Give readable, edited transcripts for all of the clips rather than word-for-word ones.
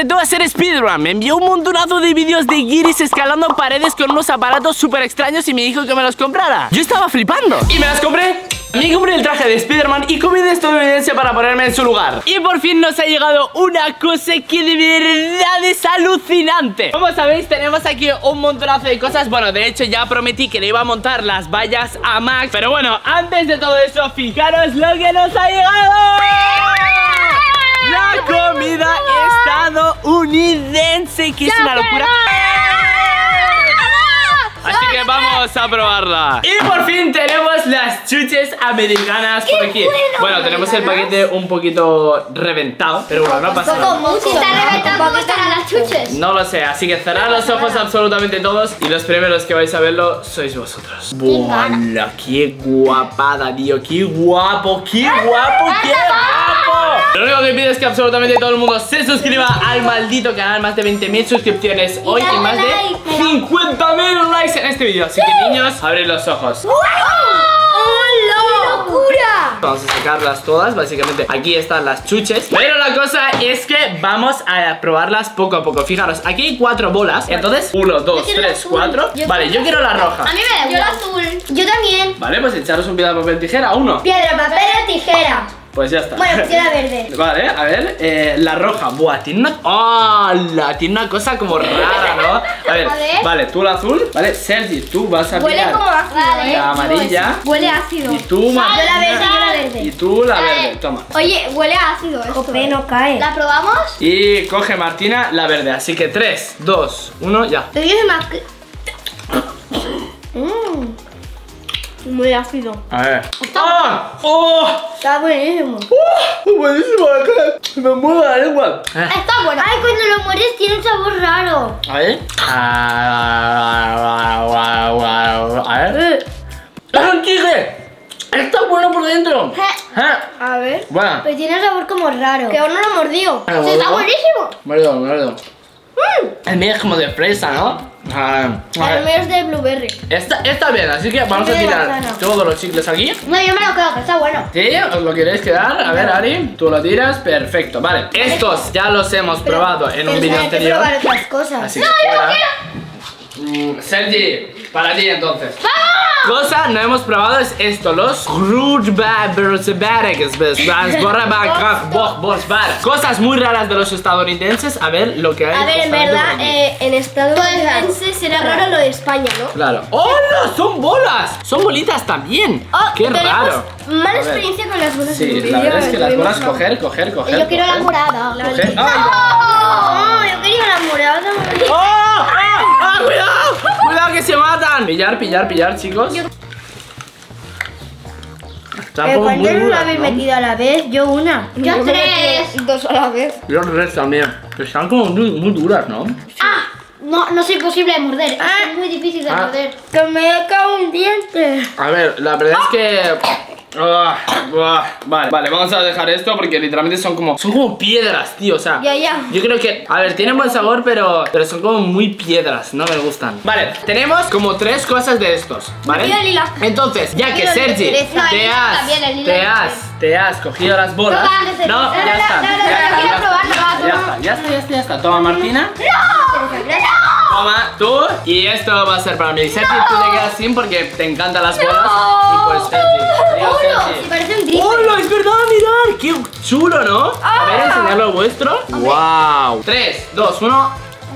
retó a hacer speedrun. Me envió un montonazo de vídeos de guiris escalando paredes con unos aparatos súper extraños y me dijo que me los comprara. Yo estaba flipando y me las compré. Me compré el traje de Spiderman y comí de estadounidense para ponerme en su lugar. Y por fin nos ha llegado una cosa que de verdad es alucinante. Como sabéis, tenemos aquí un montonazo de cosas. Bueno, de hecho ya prometí que le iba a montar las vallas a Max. Pero bueno, antes de todo eso, fijaros lo que nos ha llegado. La comida estadounidense, que es una locura. Así que vamos a probarla. Y por fin tenemos las chuches americanas por aquí. Bueno, tenemos el paquete un poquito reventado, pero bueno, no pasa nada. Si está reventado, ¿cómo estarán las chuches? No lo sé, así que cerrad los ojos absolutamente todos. Y los primeros que vais a verlo sois vosotros. ¡Buah! ¡Qué guapada, tío! ¡Qué guapo! ¡Qué guapo! ¡Qué guapo! Lo único que pido es que absolutamente todo el mundo se suscriba al maldito canal. Más de 20.000 suscripciones hoy y más de 50.000 likes en este vídeo. Así que niños, abrid los ojos. ¡Qué locura! Vamos a sacarlas todas, básicamente aquí están las chuches. Pero la cosa es que vamos a probarlas poco a poco. Fijaros, aquí hay 4 bolas. Entonces, 1, 2, 3, 4. Vale, yo quiero la roja. A mí me da igual. Yo la azul. Yo también. Vale, pues echaros un piedra, papel, tijera, uno. Piedra, papel o tijera. Pues ya está. Bueno, pues yo la verde. Vale, a ver, la roja. Buah, tiene una... ¡Hala! Tiene una cosa como rara, ¿no? A ver, vale, tú la azul. Vale, Sergi, tú vas a Huele pillar como ácido, la amarilla. Huele ácido. Y tú, Martina. Yo la verde, yo la verde. Y tú la verde, toma. Oye, huele ácido esto. Jope, no cae. ¿La probamos? Y coge Martina la verde. Así que 3, 2, 1, ya. Pero yo soy más... Muy ácido. A ver. ¡Ah! ¡Oh! Está buenísimo. ¡Buenísimo! Me mueve la lengua. Está bueno. Ay, cuando lo mueres tiene un sabor raro. A ver. A ver. ¡Es un tigre! Está bueno por dentro. A ver. Bueno. Pero tiene un sabor como raro. Que aún no lo mordió. ¿Lo Sí, está mordió? buenísimo. Muerdo. El mío es como de fresa, ¿no? El mío es de blueberry. Está bien, así que vamos a de tirar manzana. todos los chicles aquí. No, yo me lo quedo, que está bueno. ¿Sí? ¿Os lo queréis quedar? A ver, Ari, tú lo tiras, perfecto. Vale, estos ya los hemos probado en un vídeo anterior. Hay que probar otras cosas. Así que fuera. Sergi, para ti entonces. Cosa no hemos probado es esto, los cosas muy raras de los estadounidenses. A ver lo que hay. A ver, en verdad, en Estados Unidos será raro lo de España, ¿no? Claro. ¡Hola! ¡Son bolas! Son bolitas también. ¡Qué raro! Mala experiencia con las bolas. Sí, la verdad es que las bolas coger. Yo quiero la morada. Coger. No, yo quería la morada. ¡Cuidado! ¡Cuidado que se matan! Pillar, chicos. Pero ¿cuántas no habéis metido a la vez? Yo una. Yo 3. 2 a la vez. Yo el resto también. Están como muy duras, ¿no? No soy posible de morder. Es muy difícil de morder. Que me he caído un diente. A ver, la verdad es que... Vale, vamos a dejar esto porque literalmente son como piedras, tío, o sea. Ya. Yo creo que, a ver, tienen buen sabor, pero son como muy piedras, no me gustan. Vale, tenemos como 3 cosas de estos, ¿vale? Entonces, ya que Sergi te has cogido las bolas. No, ya está. Toma, Martina. Toma, tú. Y esto va a ser para mí. Sergi, tú te quedas sin porque te encantan las bolas. Y pues Sergi. Parece un ¡Hola! Es verdad, mirad. Qué chulo, ¿no? A ver, enseñadlo vuestro. ¡Wow! 3, 2, 1.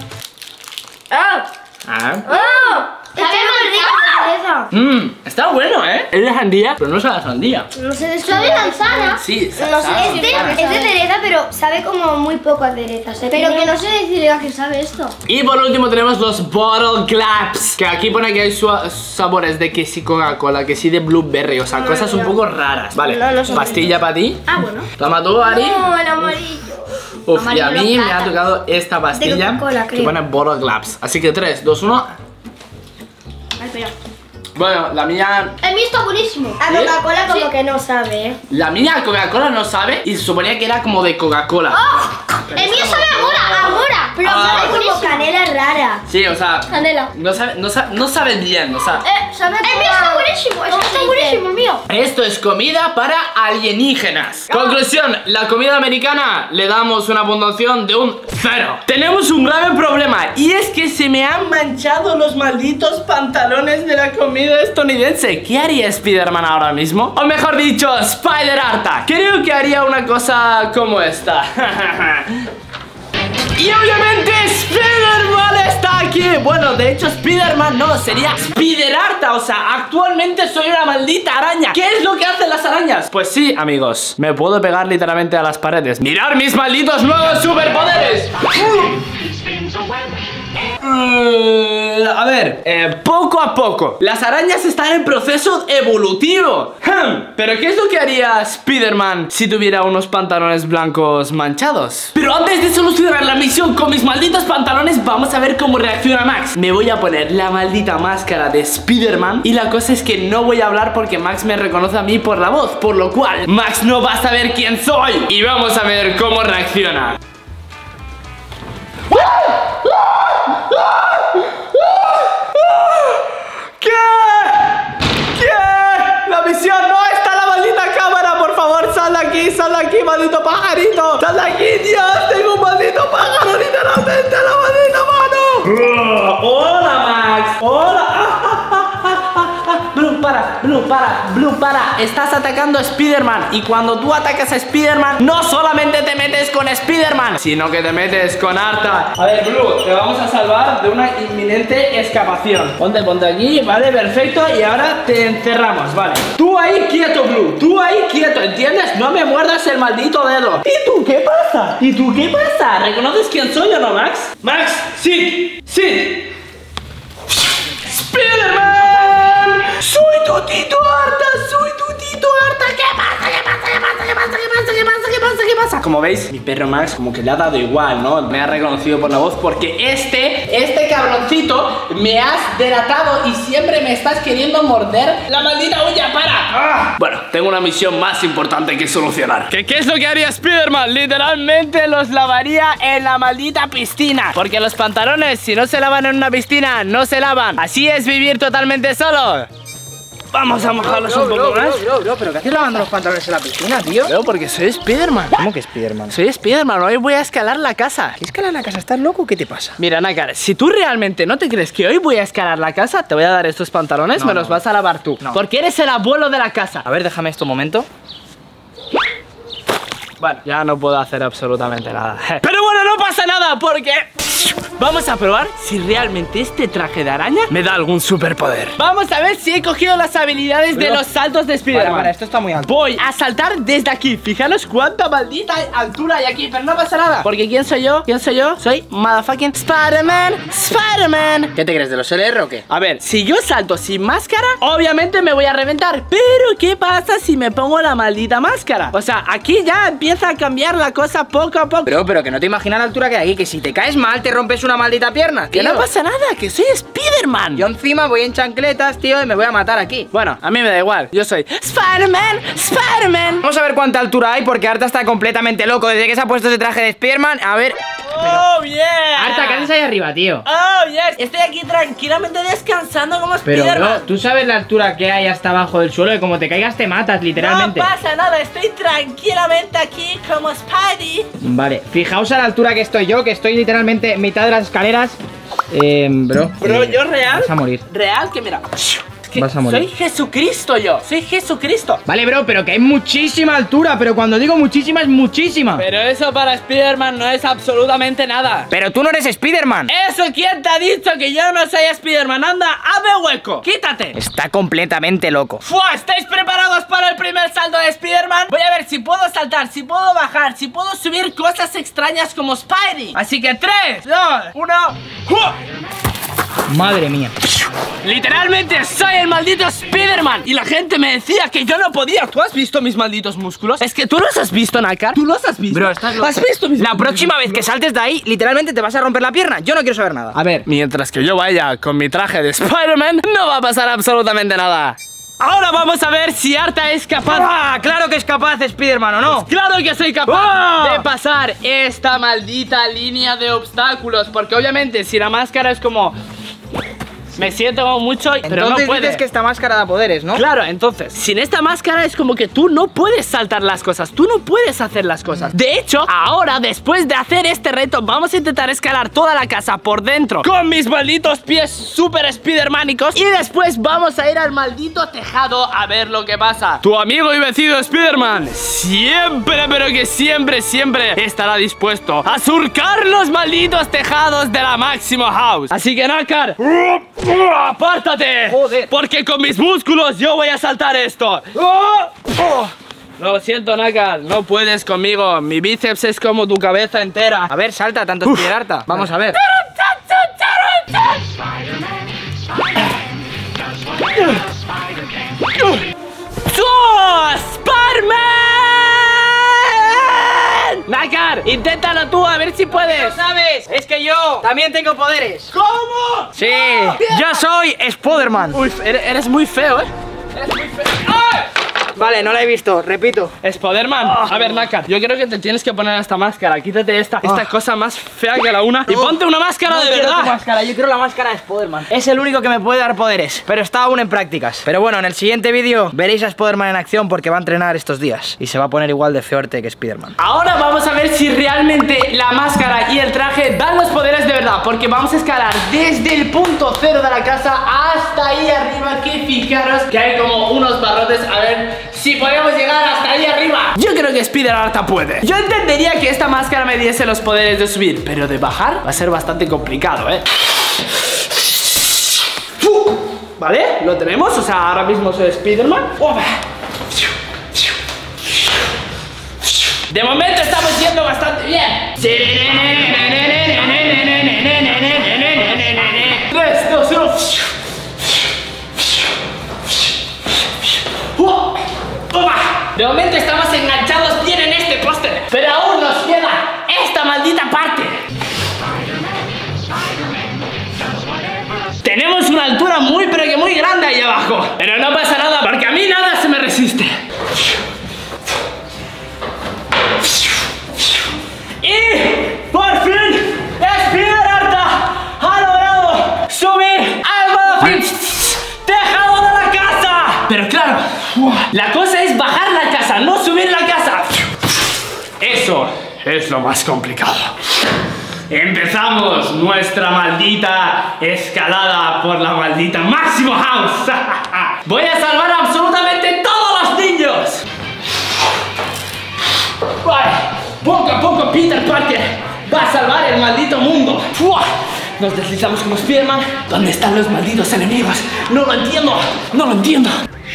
Está bueno, ¿eh? Es de sandía, pero no sabe a sandía. No sé, es de manzana. Sí, es de cereza, pero sabe como muy poco a cereza. Pero que no sé decirle a qué sabe esto. Y por último tenemos los Bottle Claps, que aquí pone que hay sabores de que sí Coca-Cola, que sí de blueberry, o sea, cosas un poco raras. Vale, pastilla para ti. Bueno. Toma tú, Ari. No, el amarillo. Uf, y a mí me ha tocado esta pastilla que pone Bottle Claps. Así que 3, 2, 1. Ay, espera. Bueno, la mía... El mío está buenísimo. A Coca-Cola como que no sabe. La mía a Coca-Cola no sabe y se suponía que era como de Coca-Cola. El mío sabe a mora. Pero sabe como canela rara. Sí, o sea, Canela. no sabe bien, o sea. Sabe el mío está buenísimo. Está buenísimo el mío. Esto es comida para alienígenas. Conclusión, la comida americana le damos una puntuación de un 0. Tenemos un grave problema y es que se me han manchado los malditos pantalones de la comida estadounidense. ¿Qué haría Spider-Man ahora mismo? O mejor dicho, Spider-Arta. Creo que haría una cosa como esta. Y obviamente Spider-Man está aquí. Bueno, de hecho Spider-Man no, sería Spider-Arta. O sea, actualmente soy una maldita araña. ¿Qué es lo que hacen las arañas? Pues sí, amigos, me puedo pegar literalmente a las paredes. ¡Mirad mis malditos nuevos superpoderes! A ver, poco a poco. Las arañas están en proceso evolutivo. Pero ¿qué es lo que haría Spider-Man si tuviera unos pantalones blancos manchados? Pero antes de solucionar la misión con mis malditos pantalones, vamos a ver cómo reacciona Max. Me voy a poner la maldita máscara de Spider-Man. Y la cosa es que no voy a hablar porque Max me reconoce a mí por la voz, por lo cual Max no va a saber quién soy. Y vamos a ver cómo reacciona. ¿Qué? La misión no está la maldita cámara, por favor, sal de aquí, maldito pajarito. Sal de aquí, Dios, tengo un maldito pájaro literalmente en la maldita mano. Hola, Max. Hola. Blue, para. Estás atacando a Spider-Man. Y cuando tú atacas a Spider-Man, no solamente te metes con Spider-Man, sino que te metes con Arta. A ver, Blue, te vamos a salvar de una inminente escapación. Ponte aquí, vale, perfecto. Y ahora te encerramos, vale. Tú ahí quieto, Blue. Tú ahí quieto, ¿entiendes? No me muerdas el maldito dedo. ¿Y tú qué pasa? ¿Reconoces quién soy o no, Max? Max, sí. ¡Spider-Man! ¡Soy tu Tito Arta! ¿Qué pasa? Como veis, mi perro Max como que le ha dado igual, ¿no? Me ha reconocido por la voz porque este cabroncito me has delatado y siempre me estás queriendo morder la maldita uña, para. Bueno, tengo una misión más importante que solucionar. ¿Qué es lo que haría Spider-Man? Literalmente los lavaría en la maldita piscina. Porque los pantalones, si no se lavan en una piscina, no se lavan. Así es vivir totalmente solo. Vamos a mojarlos un poco más. Bro, ¿pero qué haces lavando los pantalones en la piscina, tío? Bro, porque soy Spider-Man. ¿Cómo que Spider-Man? Soy Spider-Man, hoy voy a escalar la casa. ¿Qué escalar la casa? ¿Estás loco o qué te pasa? Mira, Nácar, si tú realmente no te crees que hoy voy a escalar la casa, te voy a dar estos pantalones, me los vas a lavar tú. Porque eres el abuelo de la casa. A ver, déjame esto un momento. Bueno, ya no puedo hacer absolutamente nada. Pero bueno, no pasa nada porque vamos a probar si realmente este traje de araña me da algún superpoder. Vamos a ver si he cogido las habilidades de los saltos de Spider-Man. Para, esto está muy alto. Voy a saltar desde aquí. Fijaros cuánta maldita altura hay aquí, pero no pasa nada. Porque ¿quién soy yo? Soy motherfucking Spider-Man. ¿Qué te crees, de los LR o qué? A ver, si yo salto sin máscara, obviamente me voy a reventar. Pero ¿qué pasa si me pongo la maldita máscara? O sea, aquí ya empieza a cambiar la cosa poco a poco. Pero que no te imaginas la altura que hay aquí. Que si te caes mal te rompes una maldita pierna, tío. Que no pasa nada, que soy Spider-Man. Yo encima voy en chancletas, tío, y me voy a matar aquí. Bueno, a mí me da igual, yo soy Spider-Man. Vamos a ver cuánta altura hay, porque Arta está completamente loco desde que se ha puesto ese traje de Spider-Man. A ver. Oh, yeah. Arta, ¿qué haces ahí arriba, tío? Oh, yes. Estoy aquí tranquilamente descansando como Spider-Man. Pero, bro, ¿tú sabes la altura que hay hasta abajo del suelo? Y como te caigas te matas, literalmente. No pasa nada, estoy tranquilamente aquí como Spidey. Vale, fijaos a la altura que estoy yo, que estoy literalmente en mitad de las escaleras. Bro, yo real. Vas a morir. Real, que mira. Que vas a morir. Soy Jesucristo yo, soy Jesucristo. Vale, bro, pero que hay muchísima altura. Pero cuando digo muchísima, es muchísima. Pero eso para Spider-Man no es absolutamente nada. Pero tú no eres Spider-Man. ¿Eso quién te ha dicho que yo no soy Spider-Man? Anda, hazme hueco, quítate. Está completamente loco. ¡Fua! ¿Estáis preparados para el primer salto de Spider-Man? Voy a ver si puedo saltar, si puedo bajar, si puedo subir cosas extrañas como Spidey. Así que 3, 2, 1 ¡Fua! Madre mía. Literalmente soy el maldito Spider-Man. Y la gente me decía que yo no podía. ¿Tú has visto mis malditos músculos? Es que tú los has visto, Nácar. ¿Tú los has visto? Bro, estás loco. ¿Has visto mis La próxima vez que saltes de ahí, literalmente te vas a romper la pierna. Yo no quiero saber nada. A ver, mientras que yo vaya con mi traje de Spider-Man, no va a pasar absolutamente nada. Ahora vamos a ver si Arta es capaz. ¡Ah! Claro que es capaz, Spiderman, ¿o no? Claro que soy capaz de pasar esta maldita línea de obstáculos. Porque obviamente si la máscara es como... Me siento como mucho, pero Entonces no puedes. dices que esta máscara da poderes, ¿no? Claro, entonces, sin esta máscara es como que tú no puedes saltar las cosas. Tú no puedes hacer las cosas. De hecho, ahora, después de hacer este reto, vamos a intentar escalar toda la casa por dentro con mis malditos pies super spidermánicos. Y después vamos a ir al maldito tejado a ver lo que pasa. Tu amigo y vencido Spiderman siempre, pero que siempre, siempre estará dispuesto a surcar los malditos tejados de la Máximo House. Así que, Nácar, ¡apártate! Joder. Porque con mis músculos yo voy a saltar esto. Lo siento, Nácar, no puedes conmigo. Mi bíceps es como tu cabeza entera. A ver, salta tanto Spider-Arta. Vamos a ver. ¡Spiderman! Nácar, inténtalo tú, a ver si puedes. ¿Sabes? Es que yo también tengo poderes. ¿Cómo? Sí, yo soy Spiderman. Uy, eres muy feo, ¿eh? Eres muy feo. ¡Ay! Vale, no la he visto, repito. Spiderman, a ver, Nácar, yo creo que te tienes que poner esta máscara. Quítate esta cosa más fea que la una y ponte una máscara de verdad. Máscara, yo quiero la máscara de Spiderman. Es el único que me puede dar poderes, pero está aún en prácticas. Pero bueno, en el siguiente vídeo veréis a Spiderman en acción porque va a entrenar estos días y se va a poner igual de fuerte que Spiderman. Ahora vamos a ver si realmente la máscara y el traje dan los poderes de verdad, porque vamos a escalar desde el punto cero de la casa hasta ahí arriba, que fijaros que hay como unos barrotes. A ver si podemos llegar hasta ahí arriba. Yo creo que Spider-Arta puede. Yo entendería que esta máscara me diese los poderes de subir, pero de bajar va a ser bastante complicado, ¿eh? ¿Vale? Lo tenemos, o sea, ahora mismo soy Spider-Man. De momento estamos yendo bastante bien. 3, 2, 1. De momento estamos enganchados bien en este póster, pero aún nos queda esta maldita parte. Tenemos una altura muy, pero que muy grande ahí abajo. Pero no pasa nada, porque a mí nada se me resiste. Y por fin Spider-Arta ha logrado subir al modo tejado de la casa. Pero claro, la cosa es bajar la casa, no subir la casa. Eso es lo más complicado. Empezamos nuestra maldita escalada por la maldita Máximo House. Voy a salvar a absolutamente todos los niños. Poco a poco Peter Parker va a salvar el maldito mundo. Nos deslizamos como Spiderman. ¿Dónde están los malditos enemigos? No lo entiendo, no lo entiendo.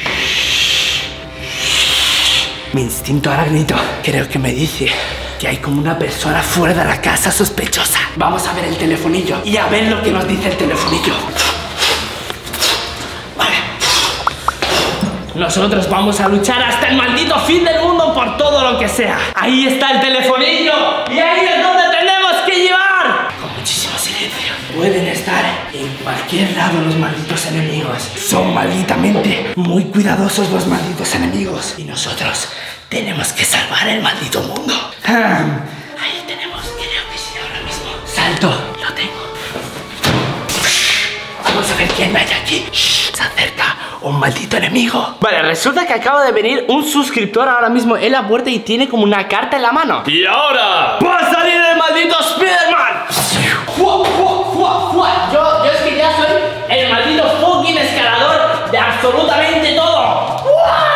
Mi instinto arácnido creo que me dice que hay como una persona fuera de la casa sospechosa. Vamos a ver el telefonillo y a ver lo que nos dice el telefonillo. Vale. Nosotros vamos a luchar hasta el maldito fin del mundo por todo lo que sea. Ahí está el telefonillo y ahí es donde tenemos que llevar. Con muchísimo silencio. Pueden estar en cualquier lado los malditos enemigos. Son malditamente muy cuidadosos los malditos enemigos. Y nosotros tenemos que salvar el maldito mundo. Ahí tenemos, creo que sí, ahora mismo. Salto, lo tengo. Vamos a ver quién hay aquí. Se acerca un maldito enemigo. Vale, resulta que acaba de venir un suscriptor ahora mismo en la puerta y tiene como una carta en la mano. Y ahora va a salir el maldito Spider-Man. Yo es que ya soy el maldito fucking escalador de absolutamente todo.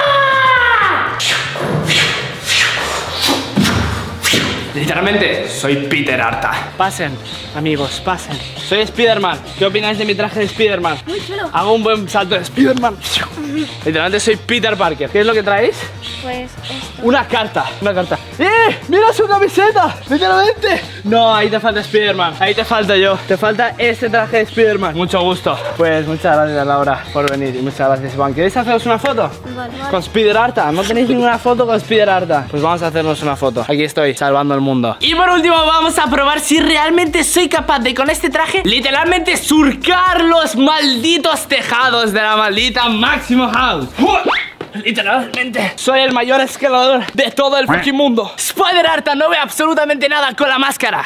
Literalmente, soy Peter-Arta. Pasen, amigos, pasen. Soy Spider-Man. ¿Qué opináis de mi traje de Spider-Man? Muy chulo. Hago un buen salto de Spider-Man. Literalmente soy Peter Parker. ¿Qué es lo que traéis? Pues esto. Una carta, una carta. ¡Eh! ¡Mira su camiseta! ¡Literalmente! No, ahí te falta Spider-Man. Ahí te falta yo. Te falta este traje de Spider-Man. Mucho gusto. Pues muchas gracias, Laura, por venir. Y muchas gracias, Iván. ¿Queréis haceros una foto? Vale. Con Spider-Arta. ¿No tenéis ninguna foto con Spider-Arta? Pues vamos a hacernos una foto. Aquí estoy, salvando el mundo. mundo. Y por último vamos a probar si realmente soy capaz de con este traje literalmente surcar los malditos tejados de la maldita Maximo House. Literalmente soy el mayor escalador de todo el fucking mundo. Spider-Arta no ve absolutamente nada con la máscara.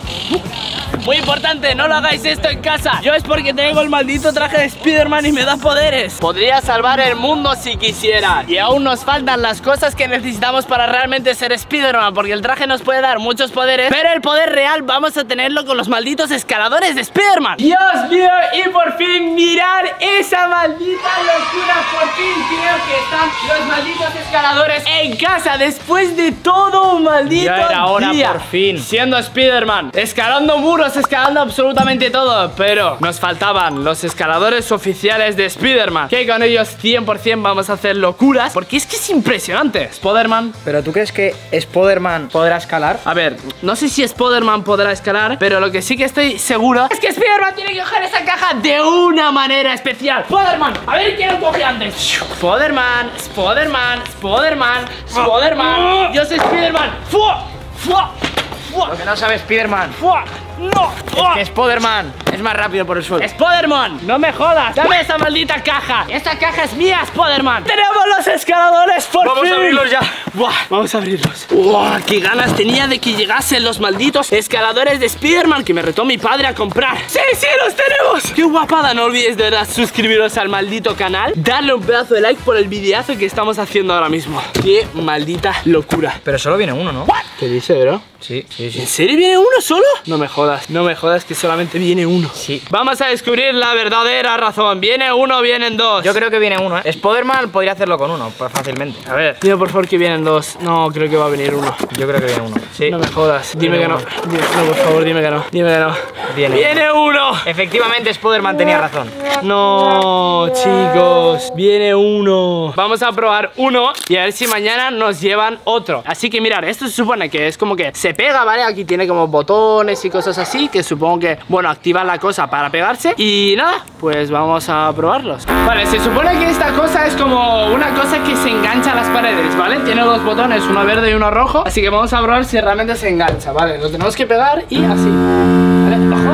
Muy importante, no lo hagáis esto en casa. Yo es porque tengo el maldito traje de Spider-Man y me da poderes. Podría salvar el mundo si quisiera. Y aún nos faltan las cosas que necesitamos para realmente ser Spider-Man, porque el traje nos puede dar muchos poderes, pero el poder real vamos a tenerlo con los malditos escaladores de Spider-Man. Dios mío, y por fin mirar esa maldita locura. Por fin creo que están los malditos escaladores en casa después de todo un maldito ya era hora, día. por fin. Siendo Spider-Man, escalando muros, escalando absolutamente todo, pero nos faltaban los escaladores oficiales de Spider-Man, que con ellos 100% vamos a hacer locuras, porque es que es impresionante. Spider-Man. ¿Pero tú crees que Spider-Man podrá escalar? A ver, no sé si Spider-Man podrá escalar, pero lo que sí que estoy seguro es que Spider-Man tiene que coger esa caja de una manera especial. Spider-Man, a ver quién lo coge antes. Spider-Man, Spider-Man, Spider-Man, Spider-Man. Yo soy Spider-Man. ¡Fua! ¡Fua! ¡Fua! Lo que no sabe Spider-Man ¡Fua! ¡No! es que Spider-Man es más rápido por el suelo. Spider-Man, no me jodas. Dame esa maldita caja. Esta caja es mía, Spider-Man. Tenemos los escaladores por fin. Vamos a abrirlos ya. Buah, vamos a abrirlos. Buah, qué ganas tenía de que llegasen los malditos escaladores de Spider-Man que me retó mi padre a comprar. ¡Sí, sí, los tenemos! ¡Qué guapada! No olvides de verdad suscribiros al maldito canal, darle un pedazo de like por el videazo que estamos haciendo ahora mismo. ¡Qué maldita locura! Pero solo viene uno, ¿no? ¿Qué dice, bro? Sí, sí, sí. ¿En serio viene uno solo? No me jodas, no me jodas que solamente viene uno. Sí. Vamos a descubrir la verdadera razón. ¿Viene uno o vienen dos? Yo creo que viene uno, ¿eh? Spider-Man podría hacerlo con uno, pues fácilmente. A ver, dime por favor que vienen dos. No, creo que va a venir uno. Yo creo que viene uno. Sí. No me jodas, dime Viene que no. uno. No, por favor, dime que no. Dime que no. Viene uno. Efectivamente, Spider-Man tenía razón. No, chicos, viene uno. Vamos a probar uno y a ver si mañana nos llevan otro. Así que mirad, esto se supone que es como que se pega, ¿vale? Aquí tiene como botones y cosas así, que supongo que, bueno, activan la cosa para pegarse. Y nada, pues vamos a probarlos. Vale, se supone que esta cosa es como una cosa que se engancha a las paredes, ¿vale? Tiene dos botones, uno verde y uno rojo. Así que vamos a probar si realmente se engancha, ¿vale? Lo tenemos que pegar y así, ¿vale? Ojo.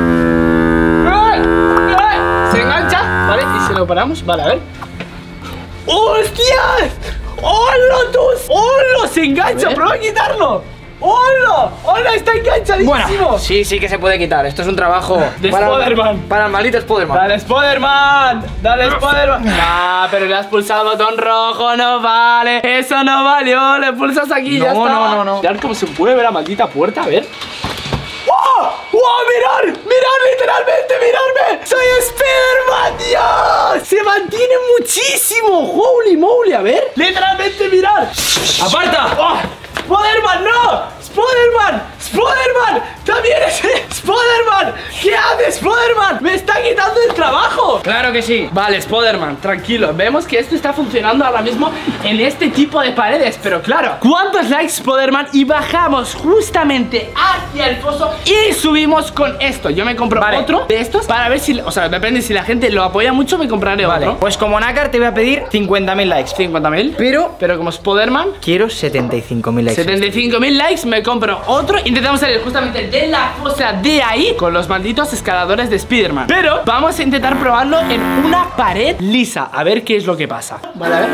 Se engancha, ¿vale? Y si lo paramos, vale, a ver. ¡Hostias! ¡Hola, tus! ¡Hola! ¡Se engancha! ¡Prueba a quitarlo! ¡Hola! ¡Hola! ¡Está enganchadísimo! Bueno, sí, sí que se puede quitar. Esto es un trabajo de Spider-Man. Para el maldito Spider-Man. ¡Dale, Spider-Man! ¡Dale, Spider-Man! ¡Ah! Pero le has pulsado el botón rojo, no vale. Eso no valió. Le pulsas aquí y ya está. No. Mirad cómo se puede ver la maldita puerta, a ver. ¡Oh! ¡Oh! ¡Mirad! ¡Mirad! ¡Literalmente! ¡Miradme! ¡Soy Spider-Man! ¡Dios! ¡Se mantiene muchísimo! ¡Holy moly! A ver. Literalmente, mirad. ¡Aparta! ¡Oh! ¡Spider-Man, no! ¡Spider-Man! ¡Spider-Man! ¡También es Spider-Man! ¿Qué hace Spider-Man? ¡Me está quitando el trabajo! Claro que sí. Vale, Spider-Man, tranquilo. Vemos que esto está funcionando ahora mismo en este tipo de paredes. Pero claro, ¿cuántos likes, Spider-Man? Y bajamos justamente hacia el foso y subimos con esto. Yo me compro otro de estos para ver si... O sea, depende, si la gente lo apoya mucho, me compraré otro. Pues como Nácar te voy a pedir 50.000 likes. 50.000. Pero como Spider-Man quiero 75.000 likes. 75.000 likes, me compro otro. Intentamos salir justamente de la fosa de ahí con los malditos escaladores de Spider-Man. Pero vamos a intentar probarlo en una pared lisa. A ver qué es lo que pasa. Vale, a ver.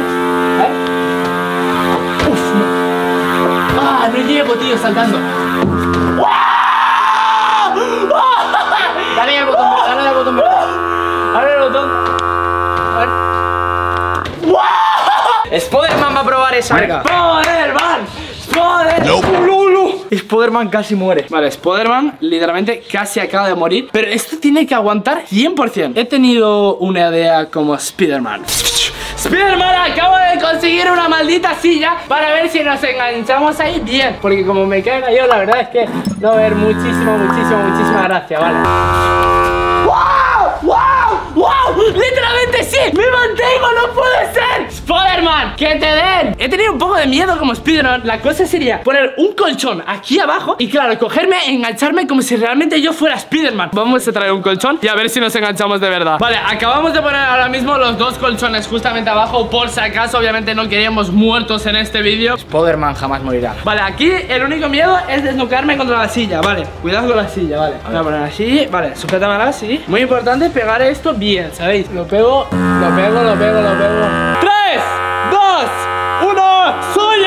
Uf, no. Ah, no llego, tío, saltando. Dale al botón, dale al botón. Dale al botón. Spider-Man va a probar esa. Spider-Man. Spider-Man casi muere. Vale, Spider-Man literalmente casi acaba de morir. Pero esto tiene que aguantar 100%. He tenido una idea como Spider-Man. Spider-Man, acabo de conseguir una maldita silla para ver si nos enganchamos ahí bien. Porque como me caiga yo, la verdad es que no va a haber muchísima gracia, ¿vale? ¡Wow! ¡Wow! ¡Wow! ¡Wow! ¡Literalmente sí! ¡Me mantengo! ¡No puede ser! ¡Spider-Man! ¡Que te den! He tenido un poco de miedo como Spider-Man. La cosa sería poner un colchón aquí abajo y claro, cogerme, engancharme como si realmente yo fuera Spider-Man. Vamos a traer un colchón y a ver si nos enganchamos de verdad. Vale, acabamos de poner ahora mismo los dos colchones justamente abajo por si acaso. Obviamente no queríamos muertos en este vídeo. Spider-Man jamás morirá. Vale, aquí el único miedo es desnucarme contra la silla. Vale, cuidado con la silla, vale. Voy a poner así, vale, sujétamela así. Muy importante pegar esto bien, ¿sabéis? Lo pego, lo pego, lo pego, lo pego. 3, 2, 1. ¡Soy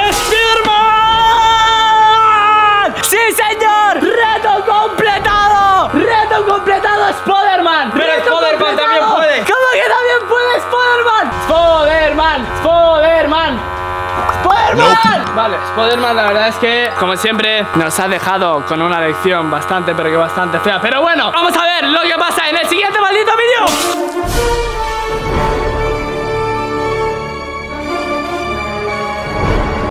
Spider-Man! ¡Sí, señor! ¡Reto completado! ¡Reto completado, Spider-Man! Pero ¡Reto Spider-Man completado! también puede. ¿Cómo que también puede Spider-Man? ¡Spider-Man! ¡Spider-Man! ¡Spider-Man! Vale, Spider-Man la verdad es que, como siempre, nos ha dejado con una lección bastante, pero que bastante fea. Pero bueno, vamos a ver lo que pasa en el siguiente maldito vídeo.